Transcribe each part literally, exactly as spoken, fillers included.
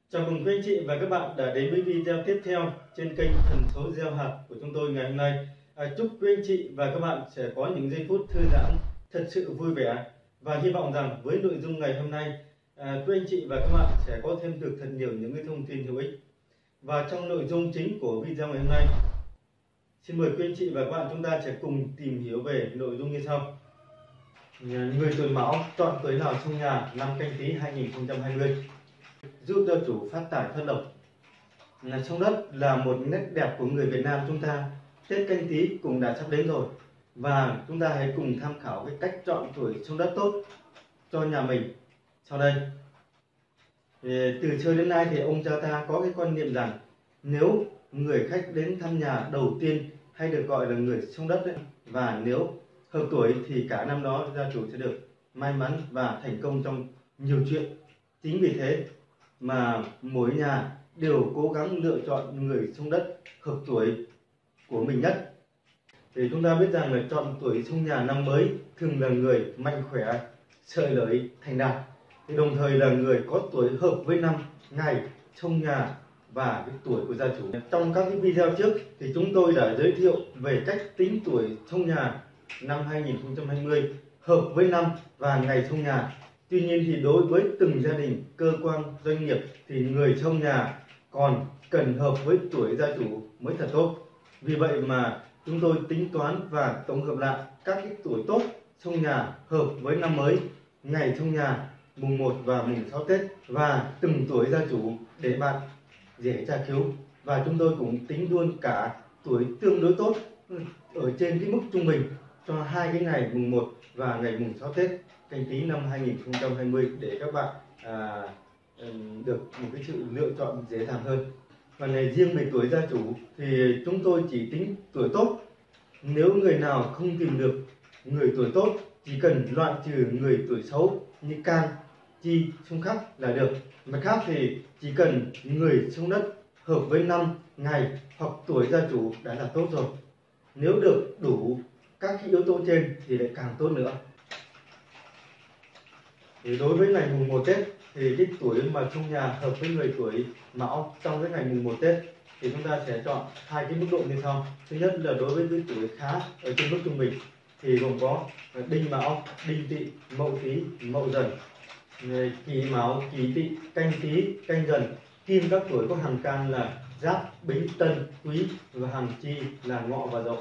Chào mừng quý anh chị và các bạn đã đến với video tiếp theo trên kênh Thần Số Gieo Hạt của chúng tôi ngày hôm nay. À, chúc quý anh chị và các bạn sẽ có những giây phút thư giãn thật sự vui vẻ, và hy vọng rằng với nội dung ngày hôm nay, à, quý anh chị và các bạn sẽ có thêm được thật nhiều những cái thông tin hữu ích. Và trong nội dung chính của video ngày hôm nay, xin mời quý anh chị và các bạn chúng ta sẽ cùng tìm hiểu về nội dung như sau. Người tuổi Mão chọn tuổi nào trong nhà năm Canh Tý hai nghìn không trăm hai mươi giúp cho chủ phát tài thoát độc. Là sông đất là một nét đẹp của người Việt Nam chúng ta. Tết Canh Tý cũng đã sắp đến rồi, và chúng ta hãy cùng tham khảo cái cách chọn tuổi sông đất tốt cho nhà mình sau đây. Từ xưa đến nay thì ông cha ta có cái quan niệm rằng nếu người khách đến thăm nhà đầu tiên hay được gọi là người sông đất ấy, và nếu hợp tuổi thì cả năm đó gia chủ sẽ được may mắn và thành công trong nhiều chuyện. Chính vì thế mà mỗi nhà đều cố gắng lựa chọn người sông đất hợp tuổi của mình nhất. Thì chúng ta biết rằng là chọn tuổi sông nhà năm mới thường là người mạnh khỏe, sợi lợi, thành đạt. Thì đồng thời là người có tuổi hợp với năm, ngày, sông nhà và cái tuổi của gia chủ. Trong các cái video trước thì chúng tôi đã giới thiệu về cách tính tuổi sông nhà năm hai nghìn không trăm hai mươi hợp với năm và ngày sông nhà. Tuy nhiên thì đối với từng gia đình, cơ quan, doanh nghiệp thì người sông nhà còn cần hợp với tuổi gia chủ mới thật tốt. Vì vậy mà chúng tôi tính toán và tổng hợp lại các cái tuổi tốt sông nhà hợp với năm mới, ngày sông nhà, mùng một và mùng sáu Tết và từng tuổi gia chủ để bạn dễ tra cứu. Và chúng tôi cũng tính luôn cả tuổi tương đối tốt ở trên cái mức trung bình cho hai cái ngày mùng một và ngày mùng sáu Tết Canh Tý năm hai nghìn không trăm hai mươi để các bạn à, được một cái sự lựa chọn dễ dàng hơn. Và này, riêng về tuổi gia chủ thì chúng tôi chỉ tính tuổi tốt. Nếu người nào không tìm được người tuổi tốt, chỉ cần loại trừ người tuổi xấu như can, chi, xung khắc là được. Mặt khác thì chỉ cần người sông đất hợp với năm, ngày hoặc tuổi gia chủ đã là tốt rồi. Nếu được đủ các cái yếu tố trên thì lại càng tốt nữa. Thì đối với ngày mùng một Tết thì cái tuổi mà trong nhà hợp với người tuổi Mão trong cái ngày mùng một Tết thì chúng ta sẽ chọn hai cái mức độ như sau. Thứ nhất là đối với cái tuổi khá ở trên mức trung bình thì gồm có Đinh Mão, Đinh Tỵ, Mậu Tý, Mậu Dần, Kỷ Mão, Kỷ Tỵ, Canh Tý, Canh Dần. Kim các tuổi có hàng can là Giáp, Bính, Tân, Quý và hàng chi là Ngọ và Dậu.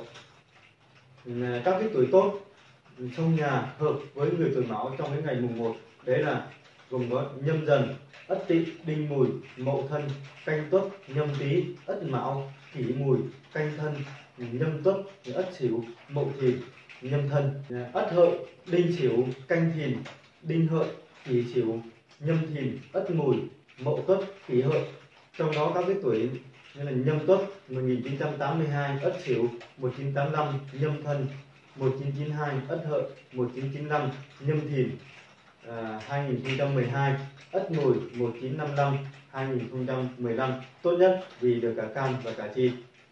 Các cái tuổi tốt trong nhà hợp với người tuổi Mão trong cái ngày mùng một đấy là gồm có Nhâm Dần, Ất Tỵ, Đinh Mùi, Mậu Thân, Canh Tuất, Nhâm Tý, Ất Mão, Kỷ Mùi, Canh Thân, Nhâm Tuất, Ất Sửu, Mậu Thìn, Nhâm Thân, Ất Hợi, Đinh Sửu, Canh Thìn, Đinh Hợi, Kỷ Sửu, Nhâm Thìn, Ất Mùi, Mậu Tuất, Kỷ Hợi. Trong đó các cái tuổi như là Nhâm Tuất một nghìn chín trăm tám mươi hai, Ất Sửu một nghìn chín trăm tám mươi lăm, Nhâm Thân một nghìn chín trăm chín mươi hai, Ất Hợi một nghìn chín trăm chín mươi lăm, Nhâm Thìn à, hai nghìn không trăm mười hai, Ất Mùi một nghìn chín trăm năm mươi lăm, hai nghìn không trăm mười lăm. Tốt nhất vì được cả can và cả chi.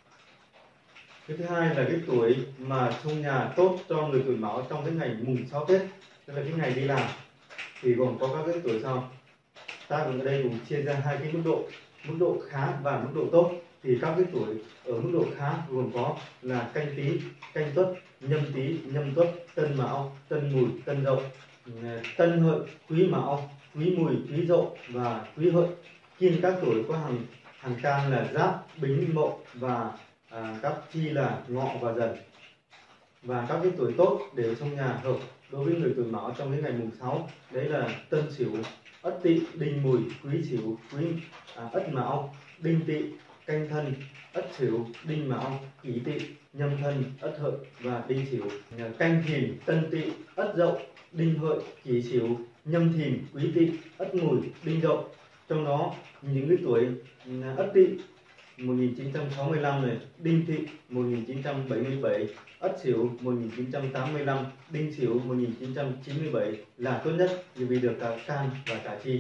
Cái thứ hai là cái tuổi mà trong nhà tốt cho người tuổi Mão trong cái ngày mùng sáu Tết, tức là cái ngày đi làm, thì gồm có các cái tuổi sau. Ta cũng ở đây cũng chia ra hai cái mức độ, mức độ khá và mức độ tốt. Thì các cái tuổi ở mức độ khá gồm có là Canh Tý, Canh Tuất, Nhâm Tý, Nhâm Tuất, Tân Mão, Tân Mùi, Tân Dậu, Tân Hợi, Quý Mão, Quý Mùi, Quý Dậu và Quý Hợi. Kim các tuổi có hàng hàng can là Giáp, Bính, Mậu và à, các chi là Ngọ và Dần. Và các cái tuổi tốt để trong nhà hợp đối với người tuổi Mão trong cái ngày mùng sáu đấy là Tân Sửu, Ất Tỵ, Đinh Mùi, Quý Sửu, Quý à, Ất Mão, Đinh Tỵ, Canh Thân, Ất Sửu, Đinh Mão, Kỷ Tỵ, Nhâm Thân, Ất Hợi và Đinh Sửu. Canh Thìn, Tân Tỵ, Ất Dậu, Đinh Hợi, Kỷ Sửu, Nhâm Thìn, Quý Tỵ, Ất Mùi, Đinh Dậu. Trong đó những cái tuổi Ất Tỵ một nghìn chín trăm sáu mươi lăm này, Đinh Tỵ một nghìn chín trăm bảy mươi bảy, Ất Sửu một nghìn chín trăm tám mươi lăm, Đinh Sửu một nghìn chín trăm chín mươi bảy là tốt nhất vì được cả can và cả chi.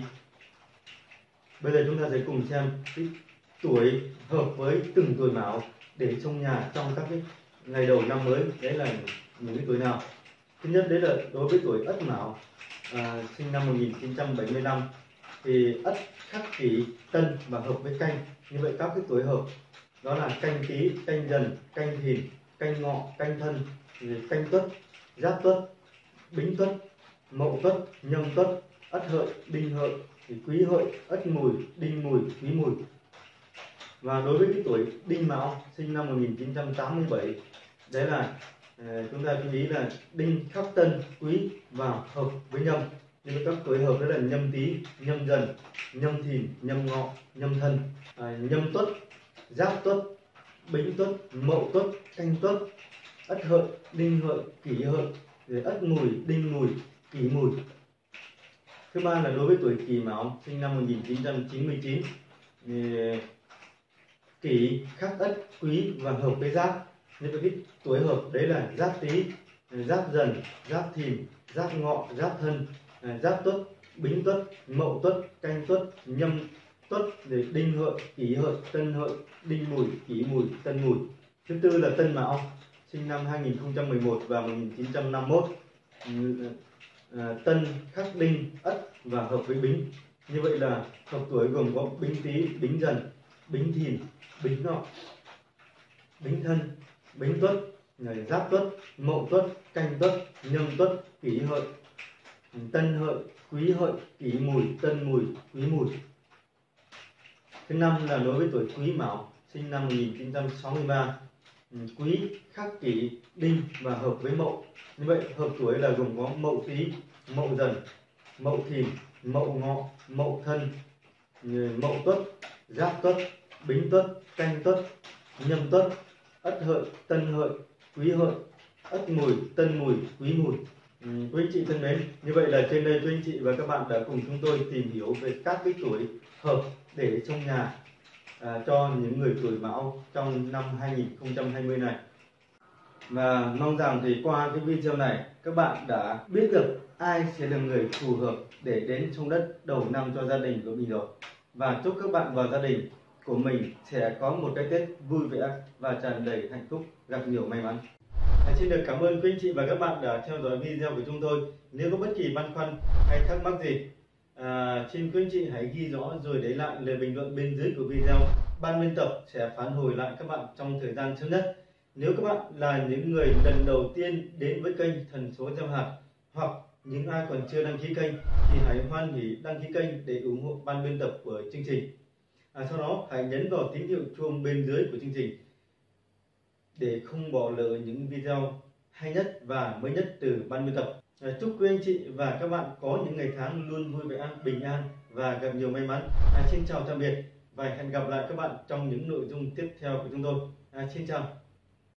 Bây giờ chúng ta sẽ cùng xem cái tuổi hợp với từng tuổi Mão để trong nhà trong các cái ngày đầu năm mới, đấy là những cái tuổi nào. Thứ nhất đấy là đối với tuổi Ất Mão, à, sinh năm một nghìn chín trăm bảy mươi lăm thì Ất khắc Kỷ Tân và hợp với Canh. Như vậy các cái tuổi hợp đó là Canh Tý, Canh Dần, Canh Thìn, Canh Ngọ, Canh Thân, Canh Tuất, Giáp Tuất, Bính Tuất, Mậu Tuất, Nhâm Tuất, Ất Hợi, Đinh Hợi, thì Quý Hợi, Ất Mùi, Đinh Mùi, Quý Mùi. Và đối với cái tuổi Đinh Mão sinh năm một nghìn chín trăm tám mươi bảy, đấy là chúng ta chú ý là Đinh khắc Tân, Quý và hợp với Nhâm. Nhưng các tuổi hợp đó là Nhâm Tý, Nhâm Dần, Nhâm Thìn, Nhâm Ngọ, Nhâm Thân, à, Nhâm Tuất, Giáp Tuất, Bính Tuất, Mậu Tuất, Canh Tuất, Ất Hợi, Đinh Hợi, Kỷ Hợi, rồi Ất Mùi, Đinh Mùi, Kỷ Mùi. Thứ ba là đối với tuổi Kỷ Mão sinh năm một nghìn chín trăm chín mươi chín, thì Kỷ khắc Ất, Quý và hợp với Giáp. Nên cái tuổi hợp đấy là Giáp Tý, Giáp Dần, Giáp Thìn, Giáp Ngọ, Giáp Thân, Giáp Tuất, Bính Tuất, Mậu Tuất, Canh Tuất, Nhâm Tuất, để Đinh Hợi, Kỷ Hợi, Tân Hợi, Đinh Mùi, Kỷ Mùi, Tân Mùi. Thứ tư là Tân Mão sinh năm hai nghìn không trăm mười một và một nghìn chín trăm năm mươi mốt. Tân khắc Đinh, Ất và hợp với Bính. Như vậy là hợp tuổi gồm có Bính Tý, Bính Dần, Bính Thìn, Bính Ngọ, Bính Thân, Bính Tuất, Giáp Tuất, Mậu Tuất, Canh Tuất, Nhâm Tuất, Kỷ Hợi, Tân Hợi, Quý Hợi, Kỷ Mùi, Tân Mùi, Quý Mùi. Thứ năm là đối với tuổi Quý Mão sinh năm một nghìn chín trăm sáu mươi ba. Quý khắc Kỷ, Đinh và hợp với Mậu. Như vậy hợp tuổi là gồm có Mậu Tý, Mậu Dần, Mậu Thìn, Mậu Ngọ, Mậu Thân, Mậu Tuất, Giáp Tuất, Bính Tuất, Canh Tuất, Nhâm Tuất, Ất Hợi, Tân Hợi, Quý Hợi, Ất Mùi, Tân Mùi, Quý Mùi. Ừ, quý anh chị thân mến, như vậy là trên đây quý anh chị và các bạn đã cùng chúng tôi tìm hiểu về các cái tuổi hợp để trong nhà à, cho những người tuổi Mão trong năm hai nghìn không trăm hai mươi này. Và mong rằng thì qua cái video này các bạn đã biết được ai sẽ là người phù hợp để đến trong đất đầu năm cho gia đình của mình rồi. Và chúc các bạn và gia đình của mình sẽ có một cái Tết vui vẻ và tràn đầy hạnh phúc, gặp nhiều may mắn. À, xin được cảm ơn quý anh chị và các bạn đã theo dõi video của chúng tôi. Nếu có bất kỳ băn khoăn hay thắc mắc gì, à, xin quý anh chị hãy ghi rõ rồi để lại lời bình luận bên dưới của video. Ban biên tập sẽ phản hồi lại các bạn trong thời gian sớm nhất. Nếu các bạn là những người lần đầu tiên đến với kênh Thần Số Gieo Hạt, hoặc những ai còn chưa đăng ký kênh thì hãy hoan hỉ đăng ký kênh để ủng hộ ban biên tập của chương trình. À, sau đó hãy nhấn vào tín hiệu chuông bên dưới của chương trình để không bỏ lỡ những video hay nhất và mới nhất từ ban biên tập. À, chúc quý anh chị và các bạn có những ngày tháng luôn vui vẻ, bình an và gặp nhiều may mắn. À, xin chào tạm biệt và hẹn gặp lại các bạn trong những nội dung tiếp theo của chúng tôi. À, xin chào.